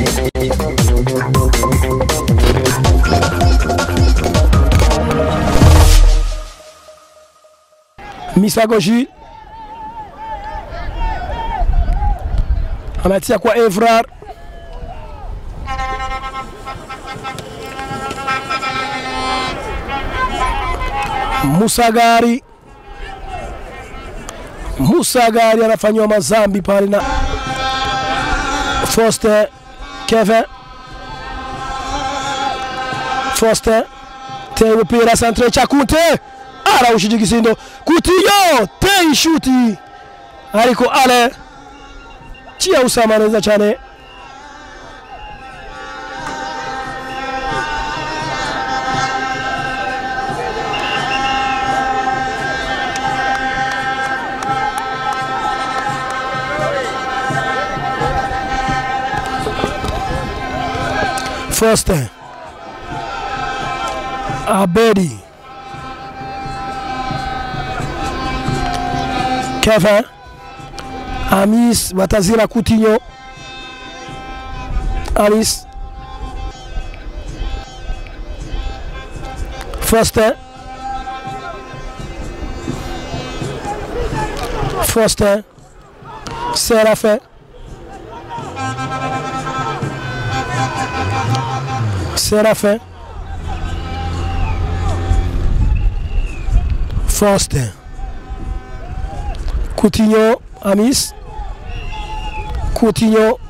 Misago Gilles anatia kwa Evrar. Musagari anafanywa mazambi pale na Foster. Kevin Foster Teo pira centre Chakunte ara ushijigisindo Coutinho tei shuti ariko ale chia Usama neza cyane. Foster Abedi Kevin Amis Batazira Coutinho Amis Foster Serafin Foster Coutinho Amis Coutinho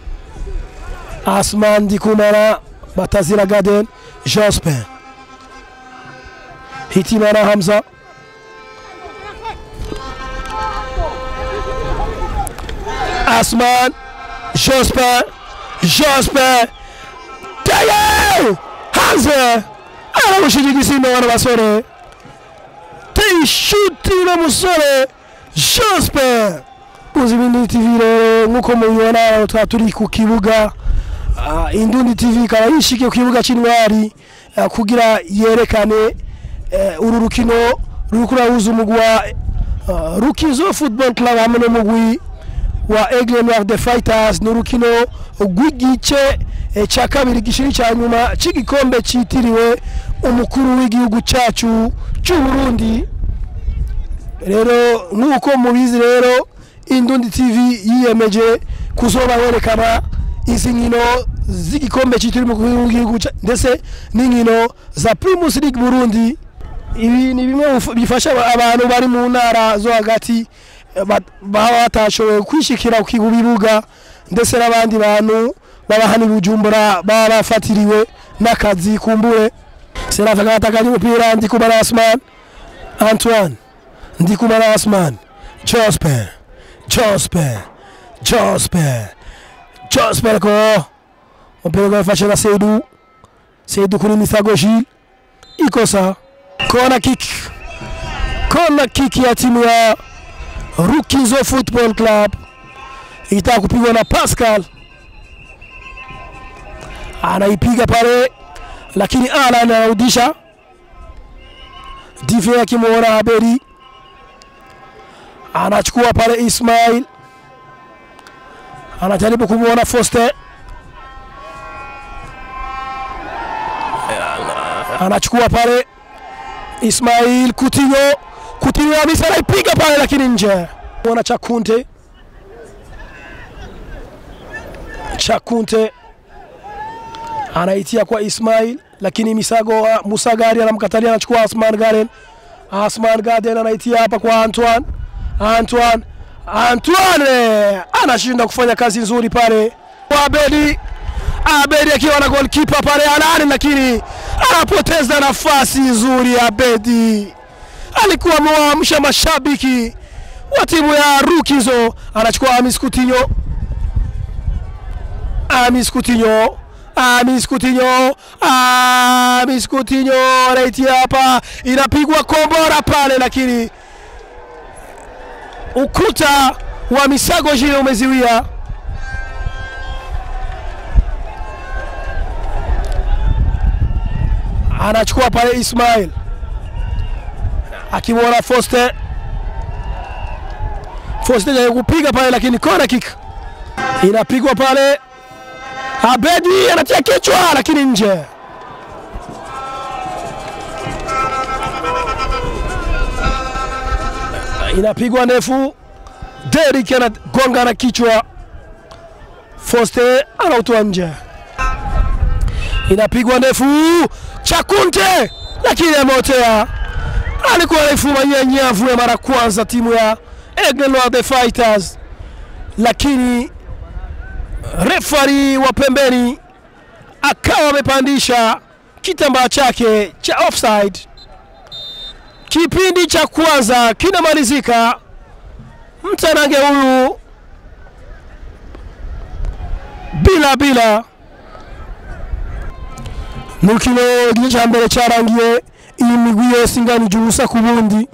Asman Dikumara Batazira Gaden Jospin Hitimana Hamza Asman Jospin Tayo Hamza ala ushijigisindo wana basore tei shuti na musore Jospin Uzibindi TV rero nkuko mubibona turi ku kibuga Indundi TV kaba yishike ku kibuga cy'Intwari kugira yerekane uru rukino rukurahuza umugwi wa Rukinzo Football Club hamwe n'umugwi wa Aigle Noir de Fighters n'urukino rw'igice cya kabiri gishiri cya nyuma cy'igikombe cyitiriwe umukuru w'igihugu cyacu cy'u Burundi. Rero nuko mubizi rero Indundi TV yiyemeje kuzoba yerekana izi nkino z'igikombe cyitiriwe umukuru w'igihugu ndetse n'inkino za Primus League Burundi. Ibi ni bimwe bifasha abantu bari mu ntara zo hagati batashoboye kwishikira kubibuga ndetse n'abandi bantu baba hani Bujumbura barafatiriwe n'akazi kumbure. Serafin atakanye umupira Ndikumana Asman Antoine Ndikumana Asman Jospin ko umupira ufashe na Seydou kuri Misago Gilles ikosa. Corner kick ya timu ya Rukinzo Football Club itaka kupigwa na Pascal, anaipiga pale lakini anarudisha Dive akimwona Abedi, anachukua pale Ismail, anajaribu kumwona Foster, anachukua pale Ismail. Coutinho Hamisa anaipiga pale lakini nje. Mwana Chakunte anaitia kwa Ismail lakini Musagari anamkatalia, anachukua Asman Garden anaitia hapa kwa Antoine anashinda kufanya kazi nzuri pale kwa Abedi akiwa na goalkeeper pale Alani, lakini anapoteza nafasi nzuri. Abedi alikuwa amewaamsha mashabiki wa timu ya Rukinzo. Anachukua Amis Coutinho anaitia hapa, inapigwa kombora pale lakini ukuta wa Misago Gilles umeziwia. Anachukua pale Ismail akimwona Foster ya kupiga pale lakini corner kick inapigwa pale. Abedi anatia kichwa lakini nje. Inapigwa ndefu. Derrick anagonga na kichwa. Foster anautoa nje. Inapigwa ndefu. Chakunte lakini ameotea. Alikuwa anaifunga nyavu ya mara kwanza timu ya Aigle Noir the Fighters, lakini refari wa pembeni akawa amepandisha kitambaa chake cha offside. Kipindi cha kwanza kinamalizika, mtanange huu bila. Nukino gicha mbere charangiye imigwi yose ingana ijubusa ku bundi.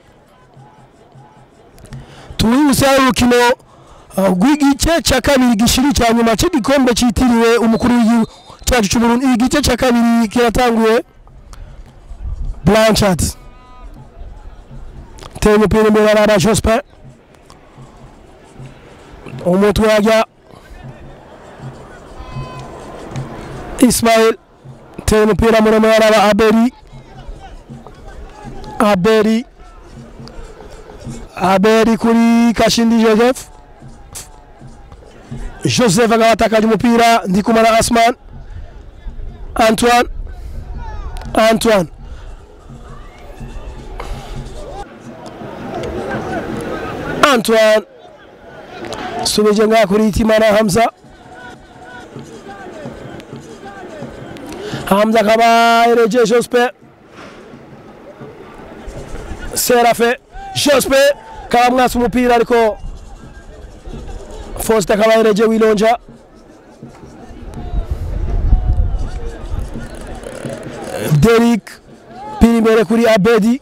Tuwibutsa urukino rw'igice cya kabiri gishiri cya nyuma cy'igikombe cyitiriwe umukuru w'igihugu cyacu cy'u Burundi. Igice cya kabiri kiratanguye. Blanchard teye umupira imbere ya Jospin, umutwe wajya Ismail, teye umupira muremure ya Abedi kuri Kashindi Joseph akawataka umupira Ndikumana Asman. Antoine subeje nga kuri Timana Hamza kaba ereje Jospin Serafe Jospin kaba mwasa umupira ariko Foster kaba ereje Wilonja. Derrick pili mbere kuri Abedi.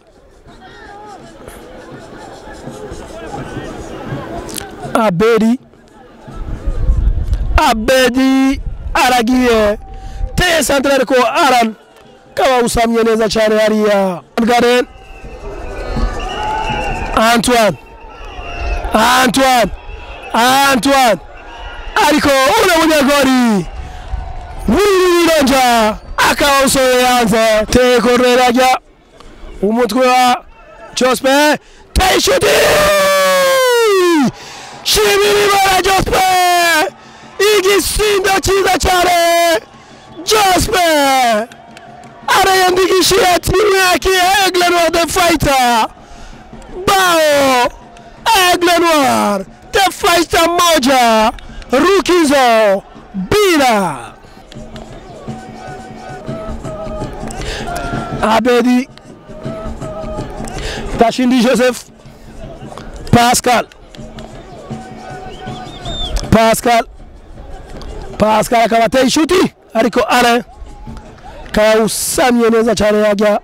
aragiye te central ko Aran kaba usamye neza cyane hariya. Garen Antoine ariko ule munyagori Wilonja akawa usoye yanze te koreraja umutwe wa Jospin te shuti shimiri bara Jospin igisindo cyiza cyane. Jospin arayandikishia timu yake Aigle Noir the Fighter bao. Aigle Noir the Fighter moja Rukinzo bila. Abedi, Kashindi Joseph, Pascal akabate shuti ariko Alain kausamye neza cyane yajya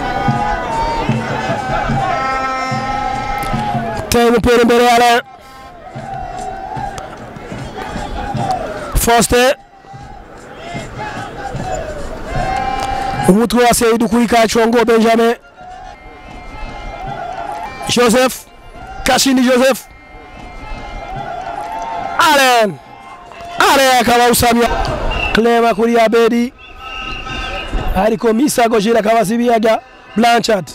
teye umupira imbere ya Alain. Foster umutwe wa Seydou kuri Kachongo Benjamin. Joseph Kashindi Joseph Alain akaba usamya Clema kuri Abedi ariko Misago jira akaba sibiyaga. Blanchard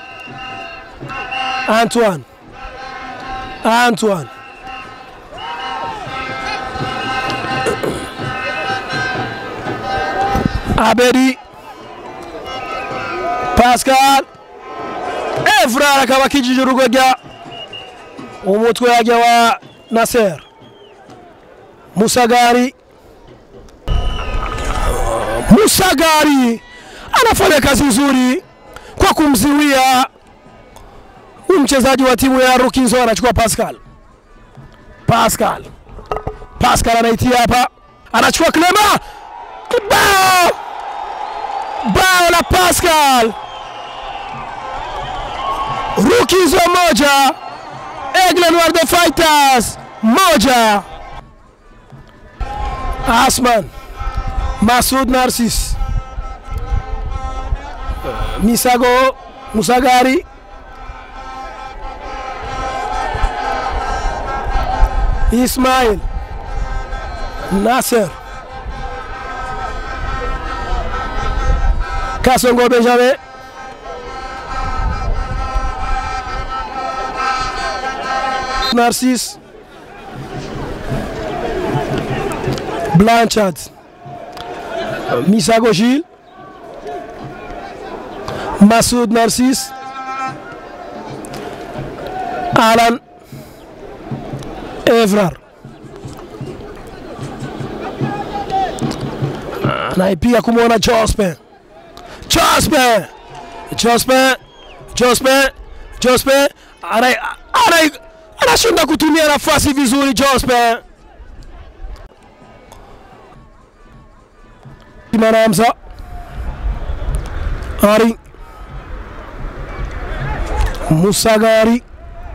Antoine Abedi Pascal Evra akaba kijije urugojya umutwe wajya wa Nasser. Musagari anafanya kazi nzuri kwa kumziwia mchezaji wa timu ya Rukinzo. Anachukua Pascal anaitia hapa, anachukua Clema, bao la Pascal. Rukinzo moja Aigle Noir the Fighters moja. Asman Masud Narcis Misago Musagari Ismail Nasser Kasongo Benjamin. Narcisse. Blanchard. Misago Gilles. Massoud Narcisse. Alan Evrar. Anaipiga kumwona Jospin. Jospin anashinda kutumia nafasi vizuri Jospin. Hamza Ari Musagari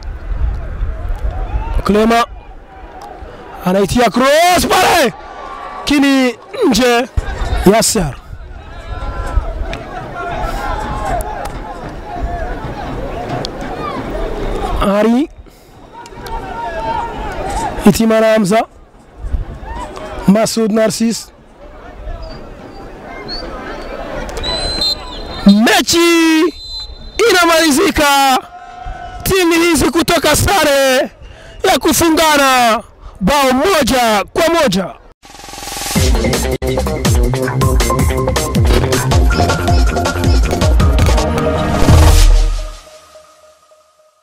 Clema anaitia cross pale kini nje. Yasser Ari Itimana Hamza Massoud Narcisse. Mechi inamalizika, timu hizi kutoka sare ya kufungana bao 1-1.